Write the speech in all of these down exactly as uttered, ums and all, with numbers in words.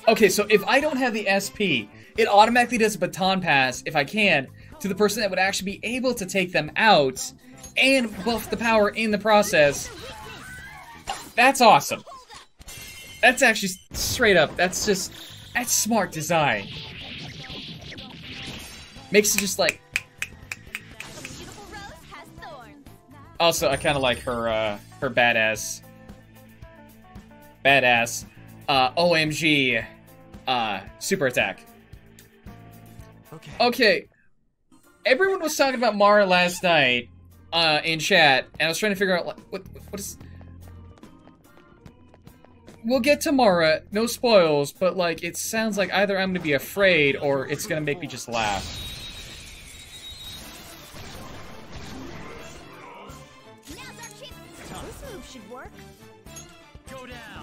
Okay, so if I don't have the S P, it automatically does a baton pass, if I can, to the person that would actually be able to take them out and buff the power in the process. That's awesome. That's actually straight up. That's just, that's smart design. Makes it just like... Also, I kind of like her, uh, her badass, badass, uh, O M G, uh, super attack. Okay. Okay. Everyone was talking about Mara last night, uh, in chat, and I was trying to figure out, like, what, what is... We'll get to Mara, no spoils, but, like, it sounds like either I'm gonna be afraid, or it's gonna make me just laugh. This move should work. Go down.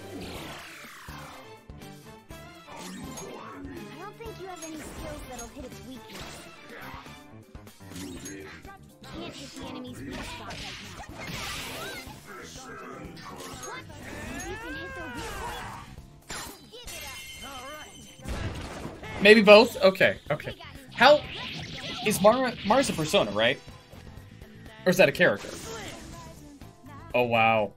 I don't think you have any skills that'll hit its weakness. Can't hit the enemy's weak spot right now. What? You can hit their weak point? Give it up. All right. Maybe both? Okay, okay. How... Is Mara... Mara's a persona, right? Or is that a character? Oh, wow.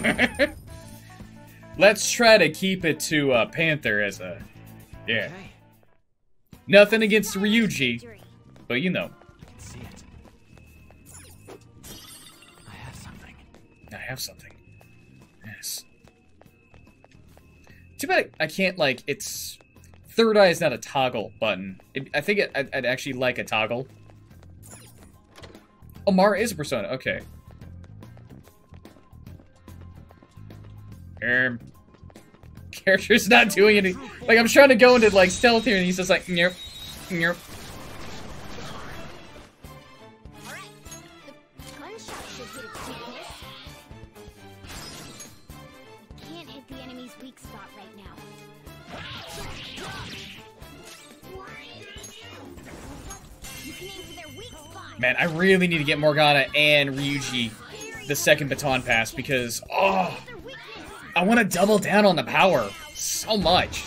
Let's try to keep it to uh, Panther as a... Yeah. Okay. Nothing against Ryuji, but you know. I can see it. I have something. I have something. Yes. Too bad I can't, like, it's... Third eye is not a toggle button. It, I think it, I'd, I'd actually like a toggle. Oh, Mara is a persona. Okay. Um, character's not doing anything. Like, I'm trying to go into, like, stealth here, and he's just like, nyerp, nyerp. Alright. The gunshot should hit its weakness. You can't hit the enemy's weak spot right now. You can aim for their weak spot. Man, I really need to get Morgana and Ryuji the second baton pass, because, oh... I want to double down on the power so much.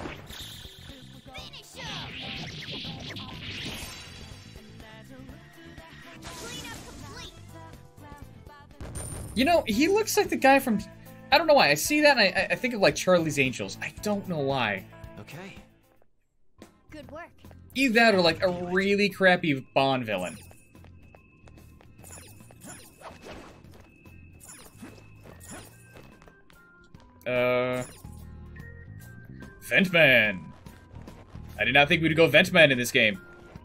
You know, he looks like the guy from... I don't know why. I see that and I, I think of, like, Charlie's Angels. I don't know why. Okay. Good work. Either that or, like, a really crappy Bond villain. Uh... Ventman! I did not think we'd go Ventman in this game.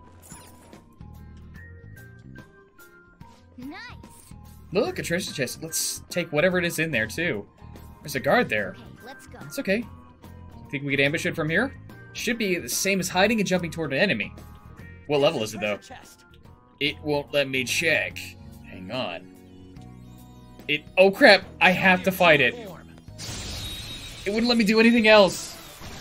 Nice. Look, a treasure chest. Let's take whatever it is in there, too. There's a guard there. Okay, let's go. It's okay. Think we could ambush it from here? Should be the same as hiding and jumping toward an enemy. What level is it, though? Chest. It won't let me check. Hang on. It... Oh, crap! I have to fight it. It wouldn't let me do anything else.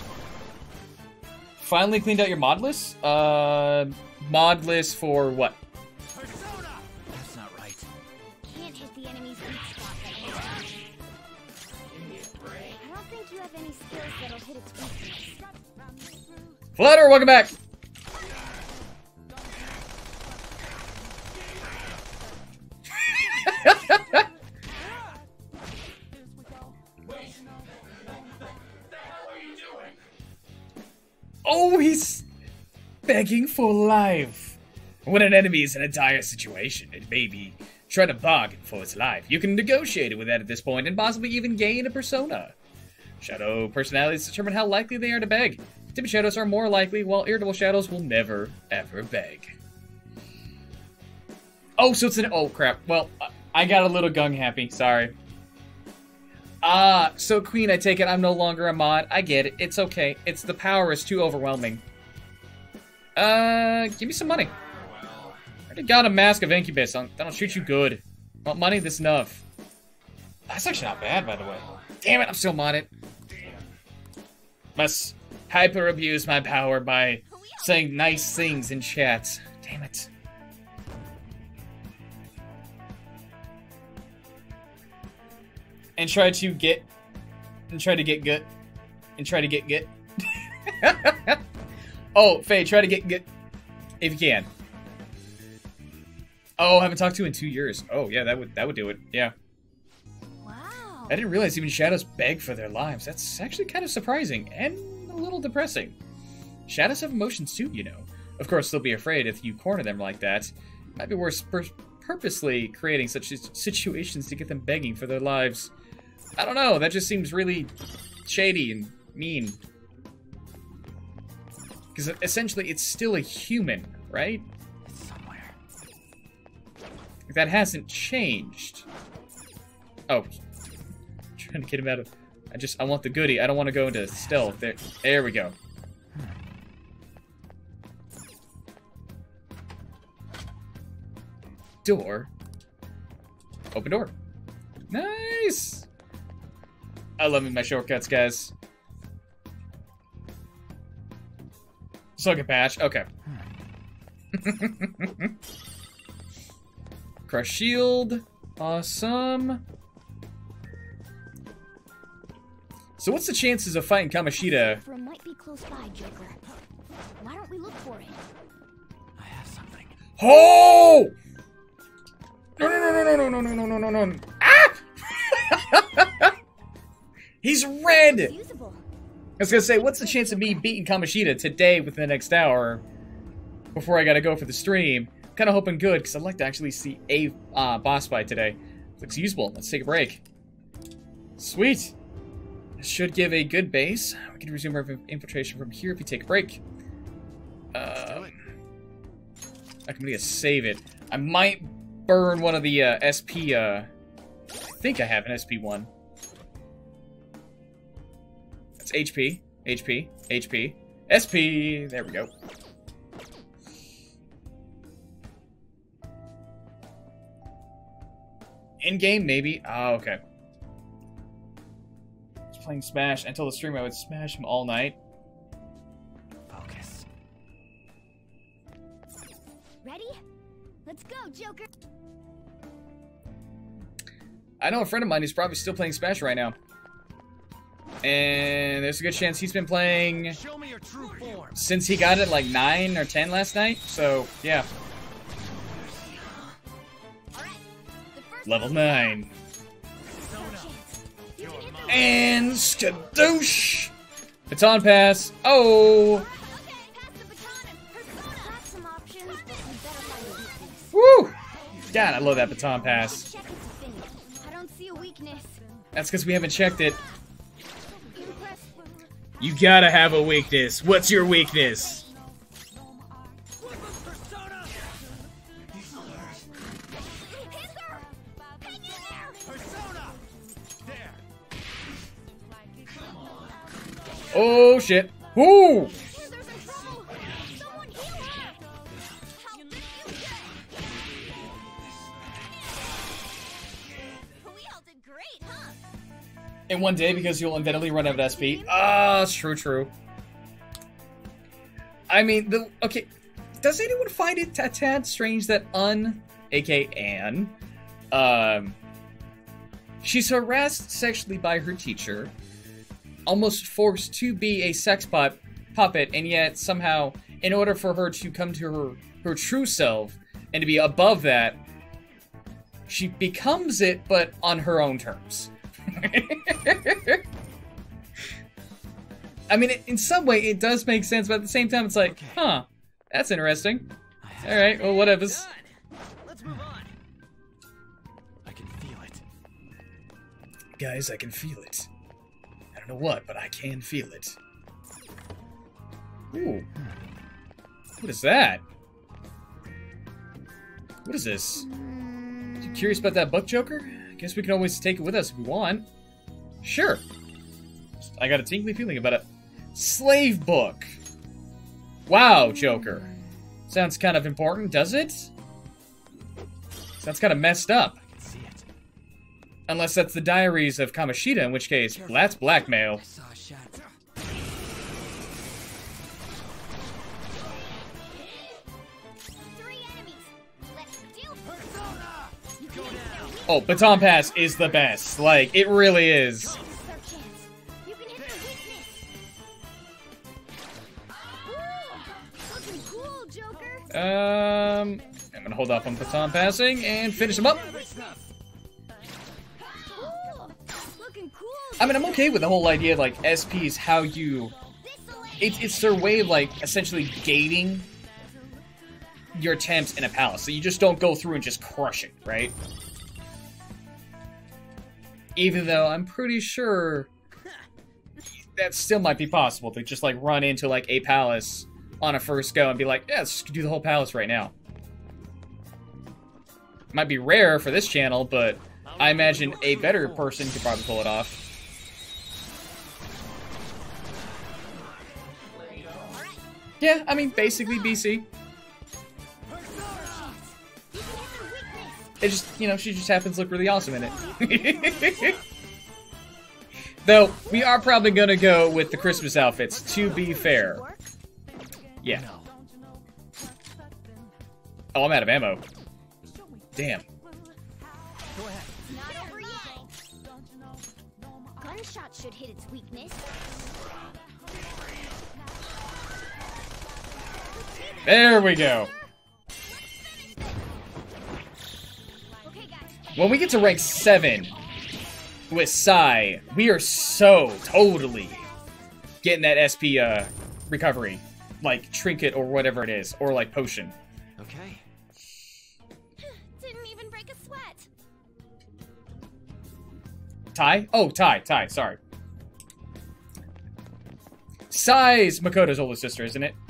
Finally cleaned out your mod list? Uh... Mod list for what? Persona. That's not right. Can't hit the enemy's weak spot right now. I don't think you have any skills that'll hit its weakness. Flutter, welcome back! Oh, he's begging for life. When an enemy is in a dire situation, it may be trying to bargain for its life. You can negotiate it with that at this point and possibly even gain a persona. Shadow personalities determine how likely they are to beg. Timid shadows are more likely, while irritable shadows will never, ever beg. Oh, so it's an... Oh, crap. Well, I got a little gung happy. Sorry. Ah, so Queen, I take it I'm no longer a mod. I get it. It's okay. It's the power is too overwhelming. Uh, give me some money. I already got a Mask of Incubus. That'll treat you good. Want money? This enough. That's actually not bad, by the way. Damn it, I'm still modded. Must hyper abuse my power by saying nice things in chat. Damn it. And try to get, and try to get good, and try to get get. Oh, Faye, try to get get if you can. Oh, I haven't talked to you in two years. Oh, yeah, that would that would do it. Yeah. Wow. I didn't realize even shadows beg for their lives. That's actually kind of surprising and a little depressing. Shadows have emotions too, you know. Of course, they'll be afraid if you corner them like that. Might be worse pur purposely creating such situations to get them begging for their lives. I don't know, that just seems really shady and mean. Because essentially, it's still a human, right? Somewhere. That hasn't changed. Oh. Trying to get him out of... I just... I want the goodie. I don't want to go into stealth. There, there we go. Door. Open door. Nice! I love my shortcuts, guys. Socket patch. Okay. Crush shield. Awesome. So what's the chances of fighting Kamoshida? It might be close by, Joker. Why don't we look for it? I have something. Oh! No, no, no, no, no, no, no, no, no, no, no. Ah! He's red! It's usable. I was gonna say, what's the chance of me beating Kamoshida today within the next hour before I gotta go for the stream? Kinda hoping good, because I'd like to actually see a uh, boss fight today. Looks usable. Let's take a break. Sweet. This should give a good base. We can resume our infiltration from here if you take a break. Um, I can maybe save it. I might burn one of the uh, S P. Uh, I think I have an S P one. That's H P, H P, H P, S P. There we go. In game, maybe. Oh, okay. I was playing Smash until the stream. I would smash him all night. Focus. Ready? Let's go, Joker. I know a friend of mine who's probably still playing Smash right now. And there's a good chance he's been playing Show me your true form. since he got it like nine or ten last night. So, yeah. All right. The first Level nine. You can hit the And skadoosh! Baton pass. Oh! Okay, pass the baton and persona. Got some options. You better find a weakness. Woo! God, I love that baton pass. Check it to finish. I don't see a weakness. That's because we haven't checked it. Impress. You gotta have a weakness. What's your weakness? Persona. Hit her! Hang in there! Persona. There. Oh, shit. Woo! Heather's in trouble! Someone heal her! Help the future! We all did great, huh? In one day because you'll inevitably run out of S P. Ah, it's true, true. I mean, the okay. Does anyone find it a tad strange that Un, aka Anne, um, she's harassed sexually by her teacher, almost forced to be a sex pop puppet, and yet somehow, in order for her to come to her her true self and to be above that, she becomes it, but on her own terms. I mean, in some way, it does make sense, but at the same time, it's like, huh, that's interesting. All right, well, whatever's. Done. Let's move on. I can feel it. Guys, I can feel it. I don't know what, but I can feel it. Ooh. What is that? What is this? You curious about that book, Joker? I guess we can always take it with us if we want. Sure. I got a tingly feeling about it. Slave book. Wow, Joker. Sounds kind of important, does it? Sounds kind of messed up. I can see it. Unless that's the diaries of Kamoshida, in which case, that's blackmail. I saw a shadow. Three enemies. Let's deal Persona. You Go can hit their down. weak Oh, Baton Pass is the best. Like, it really is. This is our chance. You can hit their weakness. cool, Joker. Um, I'm gonna hold off on baton passing and finish him up. Cool. Looking cool. I mean, I'm okay with the whole idea of, like, S P is how you... It's, it's their way of, like, essentially gating your attempts in a palace. So you just don't go through and just crush it, right? Even though I'm pretty sure that still might be possible to just, like, run into, like, a palace on a first go and be like, yeah, let's just do the whole palace right now. Might be rare for this channel, but I imagine a better person could probably pull it off. Yeah, I mean, basically B C. It just, you know, she just happens to look really awesome in it. Though, we are probably gonna go with the Christmas outfits, to be fair. Yeah. Oh, I'm out of ammo. Damn. Not over yet. Gunshot should hit its weakness. There we go. Okay, guys. When we get to rank seven with Sai, we are so totally getting that S P uh, recovery. Like, trinket or whatever it is. Or, like, potion. Okay. Didn't even break a sweat. Tai? Oh, Tai, Tai, sorry. Sai's Makoto's older sister, isn't it?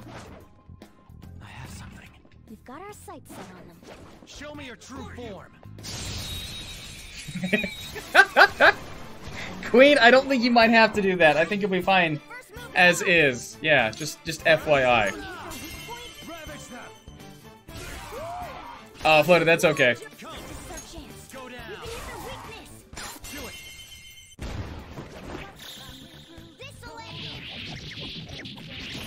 I have something. We've got our sights set on them. Show me your true form. Queen, I don't think you might have to do that. I think you'll be fine First move. as is. Yeah, just just F Y I. Ravage them. Uh, Floater, that's okay. This is our chance. Go We down. can hit their weakness. Do it. This'll end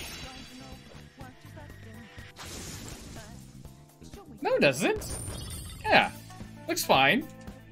it. No, it doesn't. Yeah, looks fine.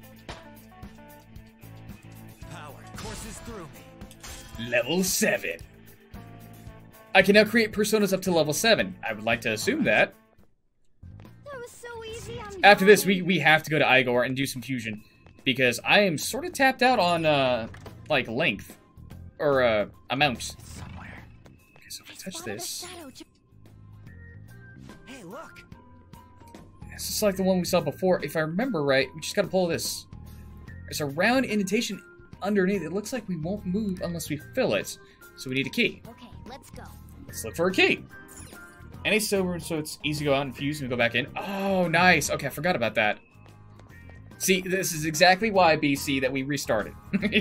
Power courses through me. Level seven. I can now create personas up to level seven. I would like to assume that. That was so easy. I'm After this, dying. we, we have to go to Igor and do some fusion. Because I am sort of tapped out on, uh, like, length. Or, uh, amount. Somewhere. Okay, so if I touch Follow the this... shadow, Jo- Hey, look. It's just like the one we saw before. If I remember right, we just gotta pull this. There's a round indentation underneath. It looks like we won't move unless we fill it. So we need a key. Okay, let's go. Let's look for a key. Any silver, so it's easy to go out and fuse and go back in. Oh, nice. Okay, I forgot about that. See, this is exactly why, B C, that we restarted.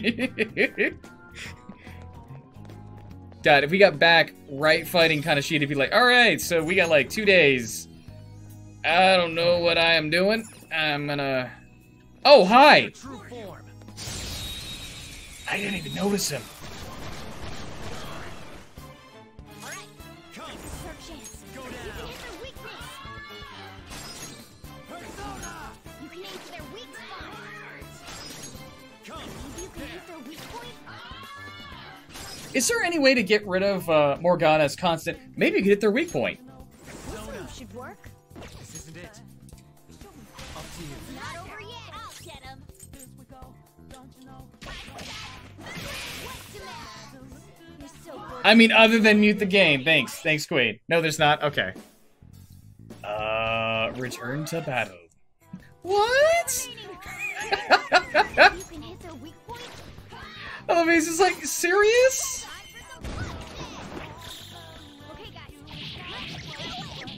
God, if we got back right fighting kind of shit, it'd be like, alright, so we got like two days. I don't know what I am doing. I'm gonna... Oh, hi! Your true form. I didn't even notice him. All right, Come. this is our chance. Go You can down. hit their weakness. Persona. You can aim for their weak spot. Come. Maybe you can hit their weak point. Is there any way to get rid of uh, Morgana's constant? Maybe you could hit their weak point. This move should work. This isn't it. Up to you. Not over yet. I'll get him. You're so good. I mean, other than mute the game. Thanks. Thanks, Queen. No, there's not. Okay. Uh, return to battle. What? You can hit their weak point. Oh, he's just like, serious? Time for some fun. Okay, guys.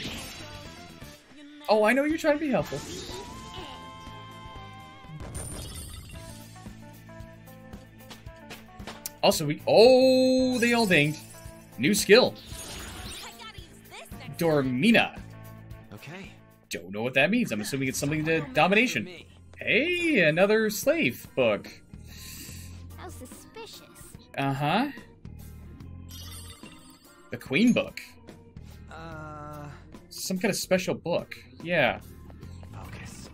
Oh, I know you're trying to be helpful. Also, we... Oh, they all dinged. New skill. I gotta use this next. Dormina. Okay. Don't know what that means. I'm assuming it's something to For domination. me. Hey, another slave book. How suspicious. Uh-huh. The Queen book. Uh. Some kind of special book. Yeah. Focus.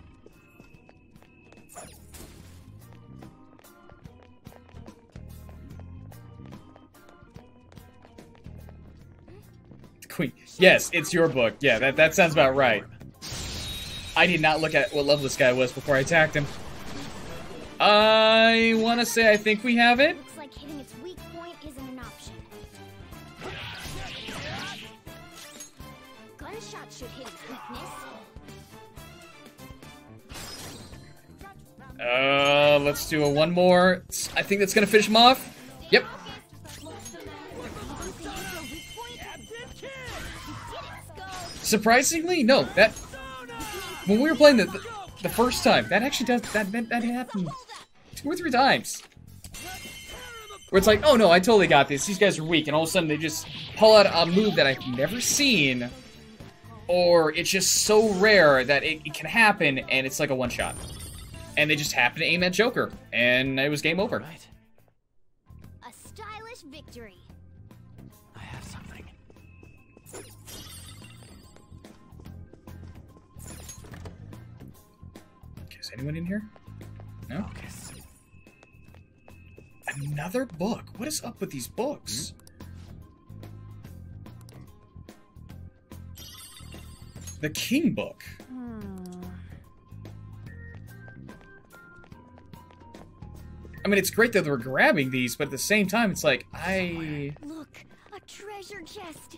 Queen. Yes, it's your book. Yeah, that, that sounds about right. I did not look at what level this guy was before I attacked him. I want to say I think we have it. Looks like hitting its weak point isn't an option. Gunshot should hit its weakness. Uh, let's do a one more. I think that's gonna finish him off. Yep. Surprisingly, no. That when we were playing the the, the first time, that actually does that, that that happened two or three times. Where it's like, oh no, I totally got this. These guys are weak, and all of a sudden they just pull out a move that I've never seen, or it's just so rare that it, it can happen, and it's like a one shot. And they just happened to aim at Joker, and it was game over. Right. A stylish victory. I have something. Okay, is anyone in here? No? Focus. Another book? What is up with these books? The King book. I mean, it's great that we're grabbing these, but at the same time, it's like, I Look, a treasure chest.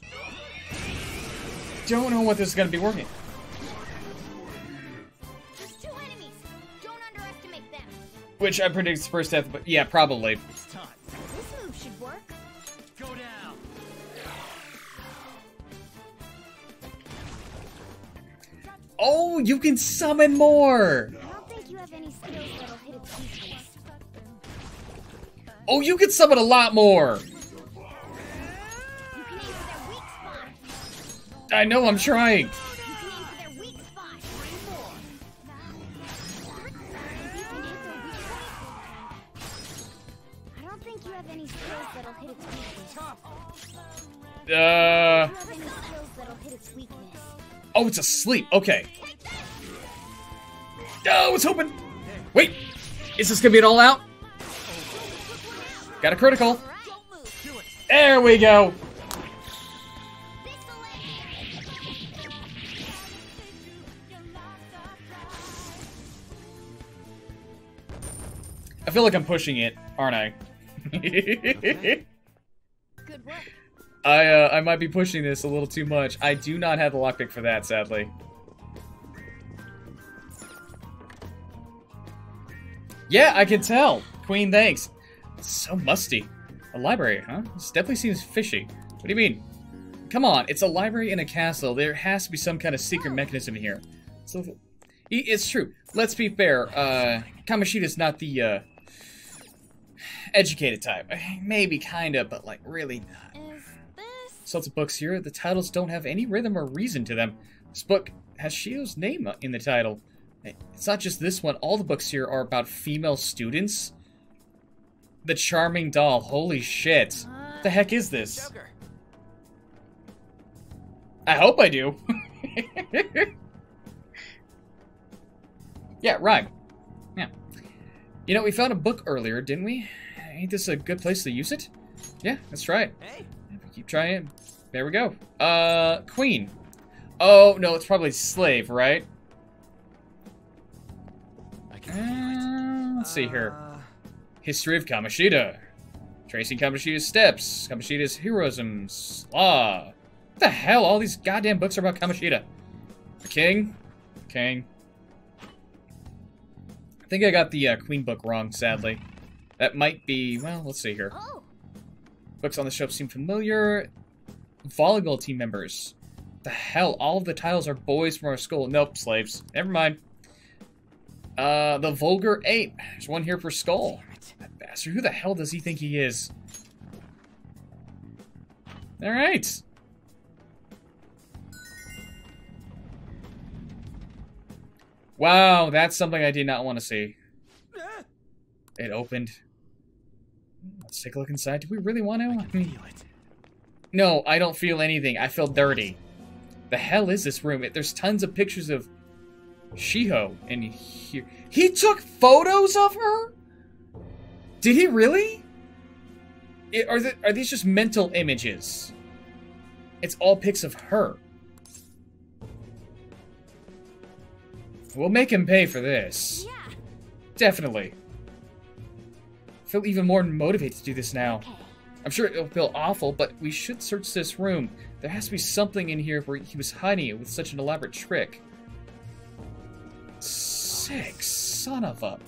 don't know what this is going to be working. There's two enemies. Don't underestimate them. Which I predict is first death, but yeah, probably. It's time. This move should work. Go down. Oh, you can summon more! I don't think you have any skills that'll hit its weakness. Oh, you can summon a lot more! You can aim for their weak spot. I know, I'm trying. You can aim for their weak spot. Three more. You can hit their weak point. I don't think you have any skills that'll hit its weakness. Uh... You have any skills that'll hit its weakness. Oh, it's asleep. Okay. Oh, I was hoping. Wait, is this gonna be an all out? Got a critical. Don't move. Do it. There we go. I feel like I'm pushing it, aren't I? Good work. I uh, I might be pushing this a little too much. I do not have the lockpick for that, sadly. Yeah, I can tell. Queen, thanks. It's so musty. A library, huh? This definitely seems fishy. What do you mean? Come on, it's a library in a castle. There has to be some kind of secret mechanism here. So, it's true. Let's be fair. Uh, Kamoshida's not the uh, educated type. Maybe, kinda, but like really not. Is this? Sorts of books here. The titles don't have any rhythm or reason to them. This book has Shio's name in the title. It's not just this one. All the books here are about female students. The Charming Doll. Holy shit. What the heck is this? Joker. I hope I do. Yeah, rhyme. Yeah. You know, we found a book earlier, didn't we? Ain't this a good place to use it? Yeah, let's try it. Hey. If we keep trying. There we go. Uh, Queen. Oh, no, it's probably Slave, right? I can feel Uh, let's see it. here. Uh, History of Kamoshida. Tracing Kamoshida's steps. Kamoshida's heroisms. Law. What the hell? All these goddamn books are about Kamoshida. The King. King. I think I got the uh, Queen book wrong, sadly. That might be... Well, let's see here. Oh, Books on the shelf seem familiar. Volleyball team members. The hell? All of the titles are boys from our school. Nope, slaves. Never mind. Uh, the Vulgar Ape. There's one here for Skull. That bastard. Who the hell does he think he is? Alright. Wow, that's something I did not want to see. It opened. Let's take a look inside. Do we really want to? I I can mean, feel it. no, I don't feel anything. I feel dirty. The hell is this room? It, there's tons of pictures of Shiho in here. He took photos of her? Did he really? It, are, the, are these just mental images? It's all pics of her. We'll make him pay for this. Yeah. Definitely. I feel even more motivated to do this now. Okay. I'm sure it'll feel awful, but we should search this room. There has to be something in here where he was hiding it with such an elaborate trick. Sick son of a...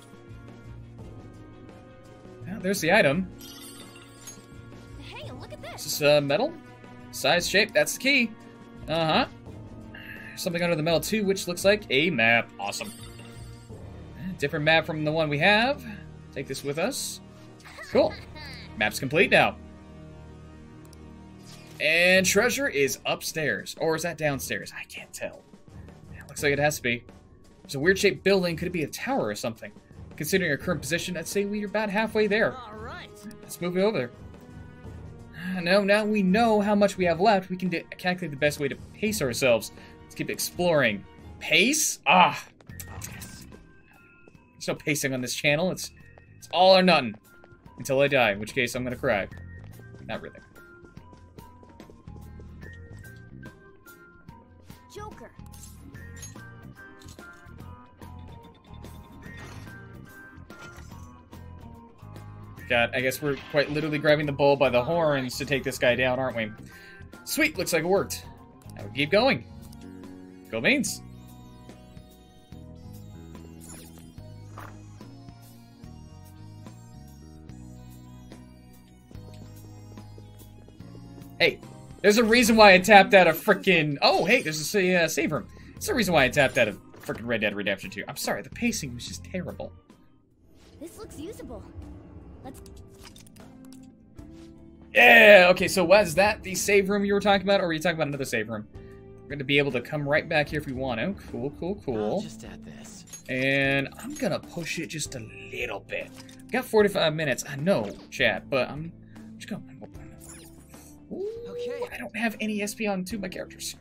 Well, there's the item. Hey, look at Is this. this uh, metal? Size, shape, that's the key. Uh-huh. Something under the metal too, which looks like a map. Awesome. Different map from the one we have. Take this with us. Cool. Map's complete now. And treasure is upstairs. Or is that downstairs? I can't tell. It looks like it has to be. There's a weird shaped building. Could it be a tower or something? Considering our current position, I'd say we're about halfway there. All right. Let's move it over there. Now, now we know how much we have left, we can calculate the best way to pace ourselves. Let's keep exploring. Pace? Ah! There's no pacing on this channel. It's, it's all or nothing. Until I die, in which case I'm gonna cry. Not really. Joker. God, I guess we're quite literally grabbing the bull by the horns to take this guy down, aren't we? Sweet, looks like it worked. Now we keep going. Go Beans. Hey, there's a reason why I tapped out a frickin'... Oh, hey, there's a uh, save room. There's a reason why I tapped out of frickin' Red Dead Redemption two. I'm sorry, the pacing was just terrible. This looks usable. Let's. Yeah, okay, so was that the save room you were talking about, or were you talking about another save room? We're going to be able to come right back here if we want to. Cool, cool, I'll cool. just add this. And I'm going to push it just a little bit. I've got forty-five minutes. I know, chat, but I'm just going. Ooh, Okay. I don't have any S P on two of my characters.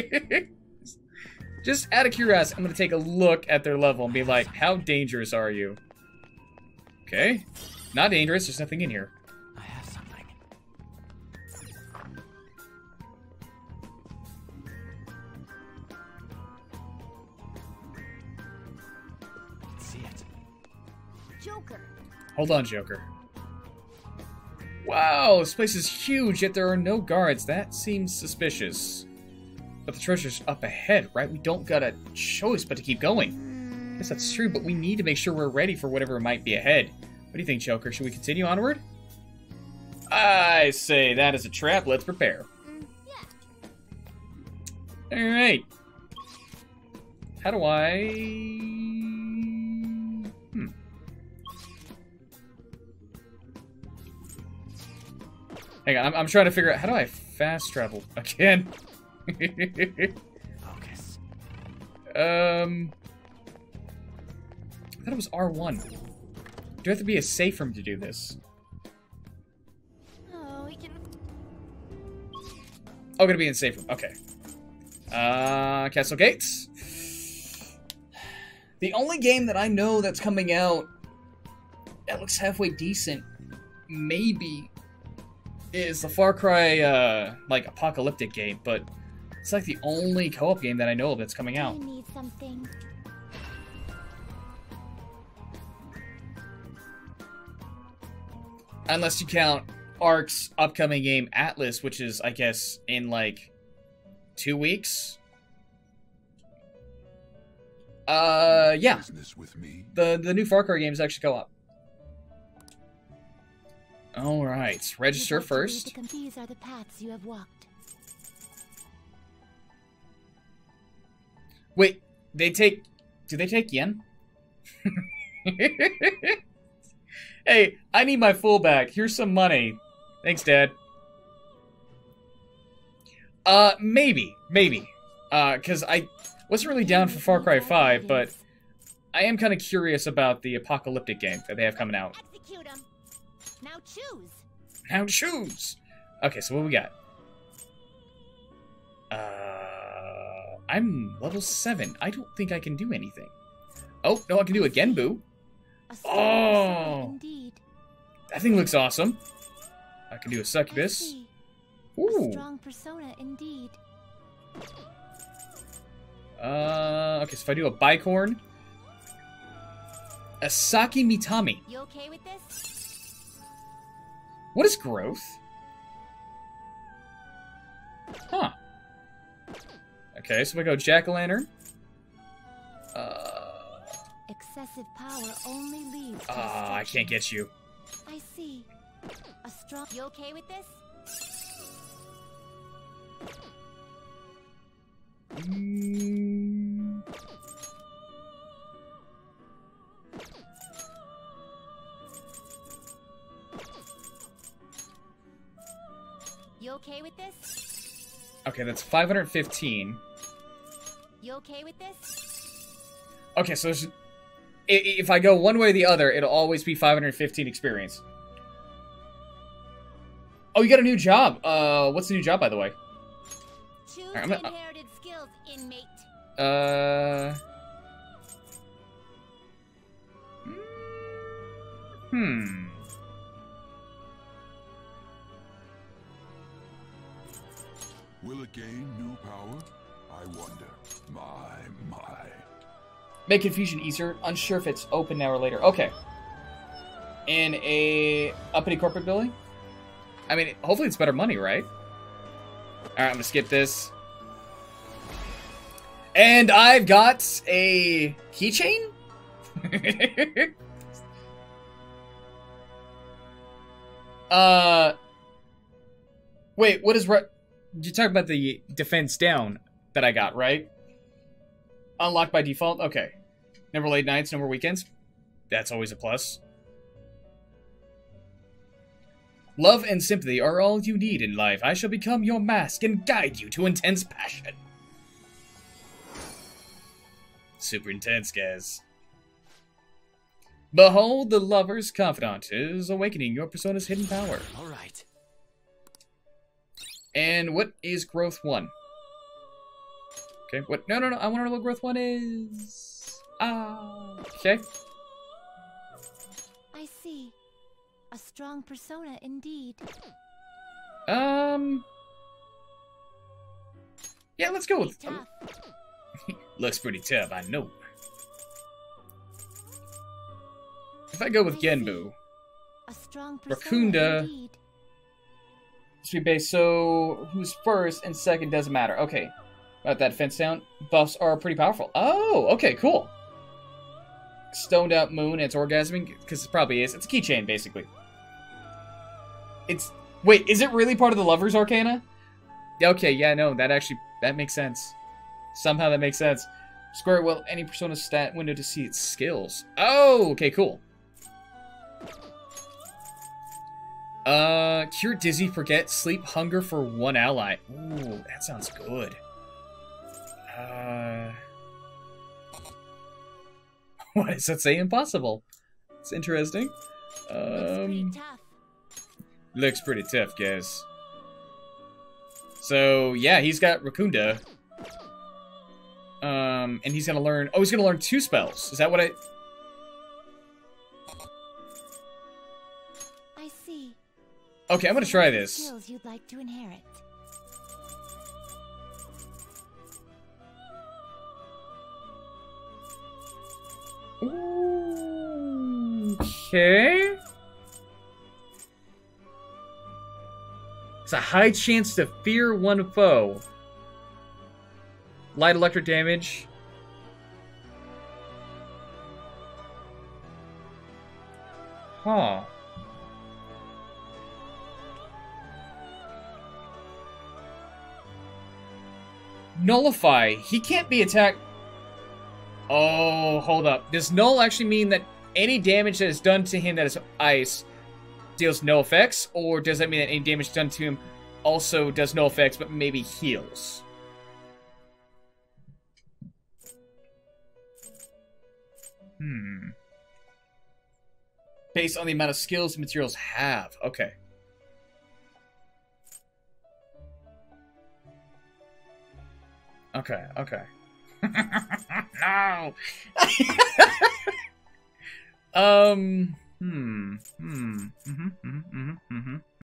Just out of curiosity, I'm going to take a look at their level and be like, how dangerous are you? Okay. Not dangerous. There's nothing in here. I have something. I can see it. Joker. Hold on, Joker. Wow, this place is huge, yet there are no guards. That seems suspicious. But the treasure's up ahead, right? We don't got a choice but to keep going. Guess that's true, but we need to make sure we're ready for whatever might be ahead. What do you think, Joker? Should we continue onward? I say that is a trap. Let's prepare. Mm, yeah. Alright. How do I... Hmm. Hang on, I'm, I'm trying to figure out... How do I fast travel again? Focus. um... I thought it was R one. Do I have to be a safe room to do this? Oh, we can. Oh, gonna be in safe room. Okay. Uh, Castle Gates. The only game that I know that's coming out that looks halfway decent, maybe, is the Far Cry, uh, like, apocalyptic game, but it's like the only co-op game that I know of that's coming out. I need something. Unless you count Ark's upcoming game, Atlas, which is, I guess, in, like, two weeks? Uh, yeah. Business with me. The, the new Far Cry game is actually co-op. Alright, register You'd like to read first. the- These are the paths you have walked. Wait, they take... Do they take yen? Hey, I need my full back. Here's some money. Thanks, Dad. Uh, maybe. Maybe. Uh, because I wasn't really down for Far Cry five, but I am kind of curious about the apocalyptic game that they have coming out. Execute 'em. Now choose. Now choose! Okay, so what we got? Uh, I'm level seven. I don't think I can do anything. Oh, no, I can do a Genbu. A Oh. indeed. That thing looks awesome. I can do a I succubus. see. Ooh. A strong persona indeed. Uh, okay, so if I do a bicorn, Asaki Mitami. You okay with this? What is growth? Huh. Okay, so we go Jack-o'-lantern. Uh, Excessive power only leads to ah, I can't get you. I see. A strong. You okay with this? Mm. You okay with this? Okay, that's five hundred fifteen. You okay with this? Okay, so there's, i- if I go one way or the other, it'll always be five hundred fifteen experience. Oh, you got a new job. Uh, what's the new job, by the way? Choose Alright, I'm gonna- inherited skills, inmate. Uh. Hmm. Will it gain new power? I wonder. My, my. Make confusion easier. Unsure if it's open now or later. Okay. In a uppity corporate building? I mean, hopefully it's better money, right? Alright, I'm gonna skip this. And I've got a keychain? uh. Wait, what is... Re you talk about the defense down that I got, right? Unlocked by default? Okay. Never late nights, no more weekends. That's always a plus. Love and sympathy are all you need in life. I shall become your mask and guide you to intense passion. Super intense, guys. Behold, the lover's confidant is awakening your persona's hidden power. All right. And what is growth one? Okay, what? No, no, no. I want to know what growth one is. Ah. Okay. I see. A strong persona indeed. Um. Yeah, let's go He's with. tough. Looks pretty tough, I know. If I go with I see. Genbu, A strong persona Rakunda. indeed. three base, so who's first and second doesn't matter. Okay. About that fence down. Buffs are pretty powerful. Oh, okay, cool. Stoned out moon, it's orgasming, because it probably is. It's a keychain, basically. It's... Wait, is it really part of the Lover's Arcana? Okay, yeah, no, that actually... That makes sense. Somehow that makes sense. Square well any persona stat window to see its skills. Oh, okay, cool. Uh, cure dizzy, forget, sleep, hunger for one ally. Ooh, that sounds good. Uh, why does that say impossible? It's interesting. Looks pretty Um, tough. looks pretty tough, guys. So yeah, he's got Rakunda. Um, and he's gonna learn. Oh, he's gonna learn two spells. Is that what I? I see. Okay, I'm gonna try Select this. Skills you'd like to inherit. Okay. It's a high chance to fear one foe. Light electric damage. Huh. Nullify. He can't be attacked. Oh, hold up. Does null actually mean that any damage that is done to him that is ice deals no effects? Or does that mean that any damage done to him also does no effects but maybe heals? Hmm. Based on the amount of skills and materials have. Okay. Okay, okay. No! um, hmm, hmm, mm-hmm, mm-hmm, mm-hmm, mm-hmm.